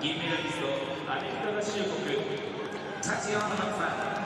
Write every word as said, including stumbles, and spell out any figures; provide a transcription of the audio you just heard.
銀メダリスト、アメリカ合衆国タチアナ・マクファー